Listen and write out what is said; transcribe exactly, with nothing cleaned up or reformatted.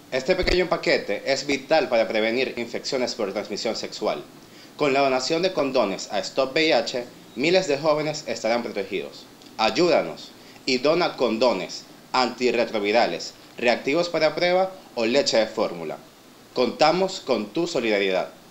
Este pequeño paquete es vital para prevenir infecciones por transmisión sexual. Con la donación de condones a Stop V I H, miles de jóvenes estarán protegidos. Ayúdanos y dona condones, antirretrovirales, reactivos para prueba o leche de fórmula. Contamos con tu solidaridad.